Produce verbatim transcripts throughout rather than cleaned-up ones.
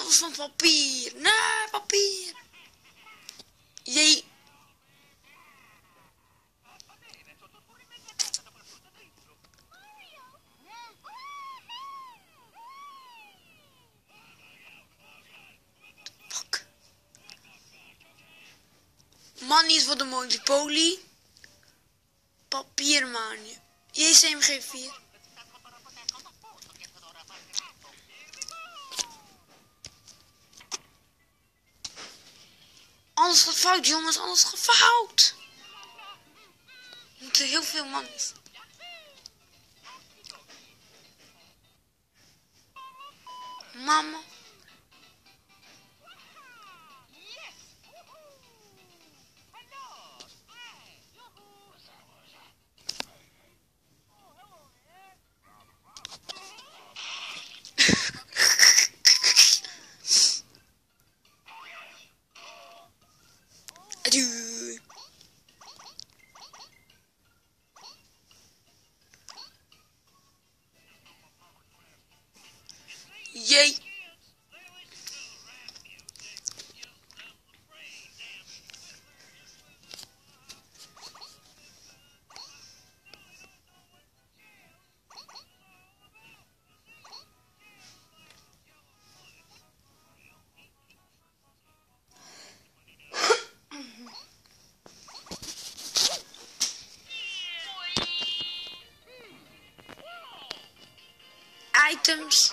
alles van papier. Nee, papier. Jee. Fuck. Money is voor de Monopoly. Papiermanie. J C M G vier. Alles gaat fout, jongens. Alles gaat fout. We moeten heel veel monies. Mama. Adieu. Jee. Items.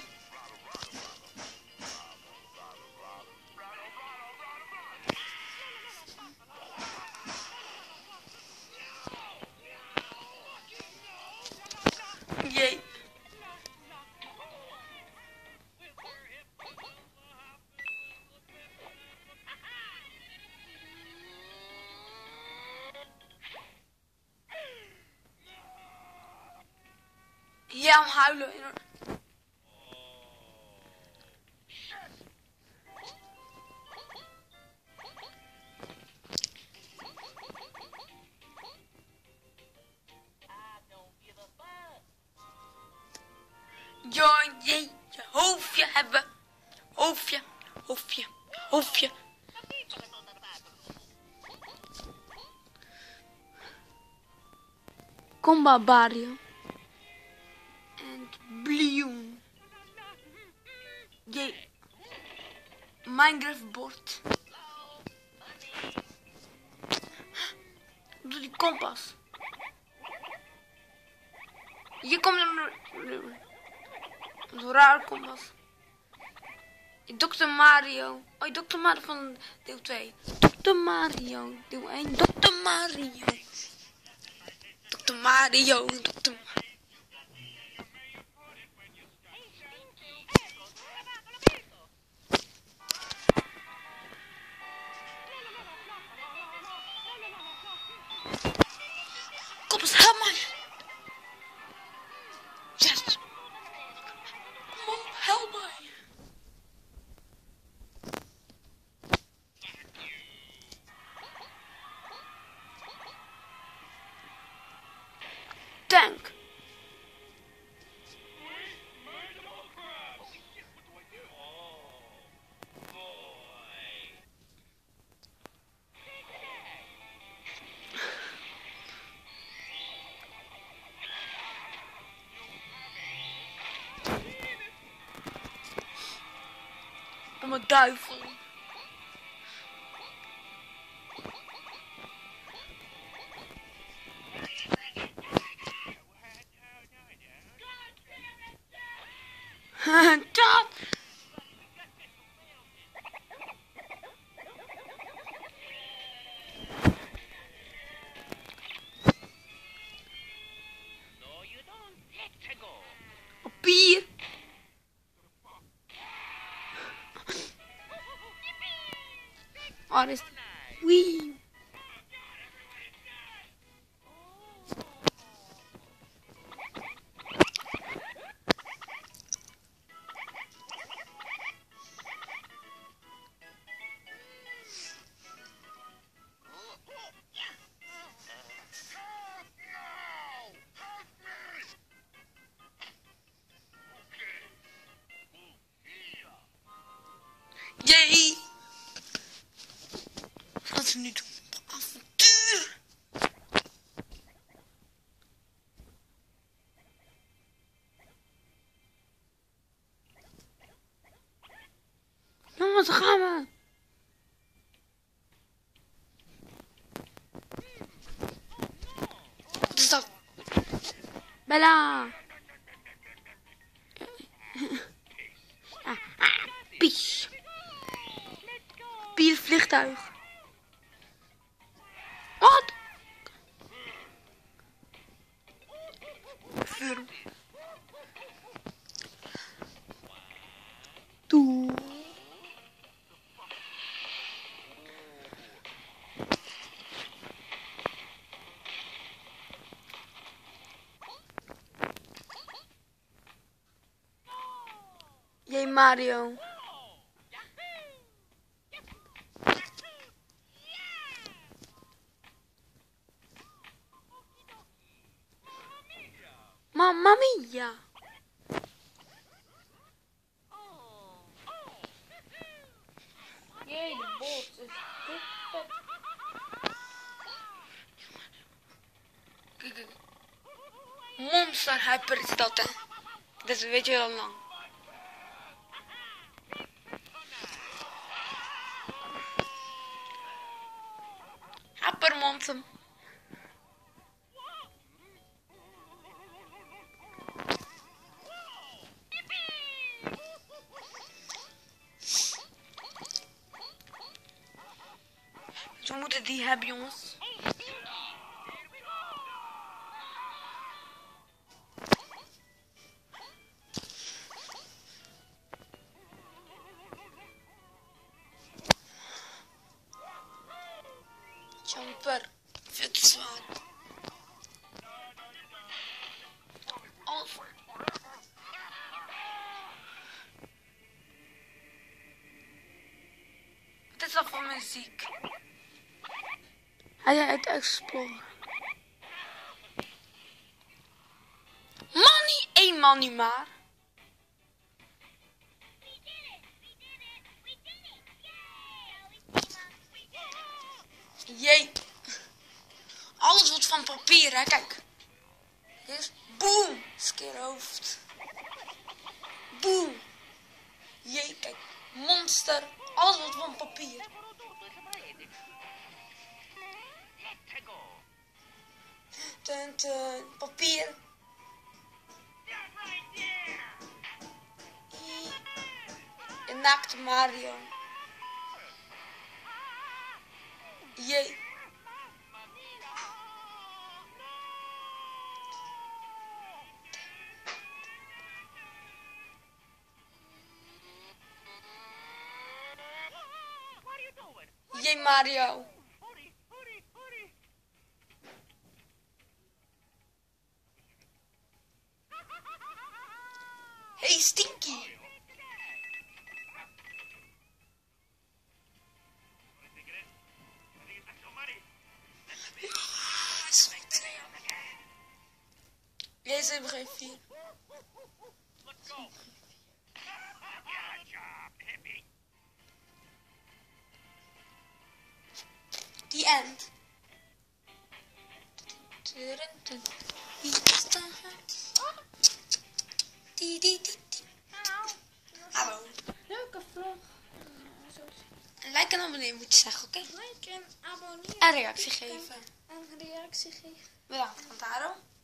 Jee. Ja, om huilen. Ja, je, je hoofdje hebben. Hoofdje, hoofdje, hoofdje. Kom Barbario. En Bloom. Je. Minecraft bord. Doe die kompas. Je komt er. Een raar kompas. dokter Mario. Oh, dokter Mario van deel twee. dokter Mario. Deel één. dokter Mario. dokter Mario. dokter Mario. Kompas, help me. Yes. Come on, help me. Tank. Om een duivel. Dat. Papier. Waar is het? Wee. ze nu doen op avontuur. Jongens, daar gaan we. Wat is dat? Bella. Ah, ah, Pies. Pier vliegtuig. Wat? Vuur. Toe. Jee, Mario. Mamma mia. Jee, de bot is dik vet. Kijk, kijk. Monster Hyper is dat, hè. Dat weet je al lang. Hypermonster. We moeten die hebben, jongens. Jumper. Vet zwaar. Alles. Wat is dat voor muziek? Hij uit Explorer. Money, één man nu maar. Jee. Alles wordt van papier, hè, kijk. Hier is boom. Skeerhoofd. Boom. Jee, kijk. Monster. Alles wordt van papier. Ten, ten, papier. En naakte Mario. Jee. Jee, Mario. Hey, Stinky. Deze hebben geen vier. The end. Wie is dat? Die, die, die, die. Hallo. Leuke vlog. Een like en abonnee moet je zeggen, oké? Like en abonneer. En reactie geven. En reactie geven. Bedankt, Taro.